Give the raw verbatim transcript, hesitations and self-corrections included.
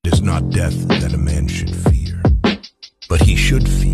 It is not death that a man should fear, but he should fear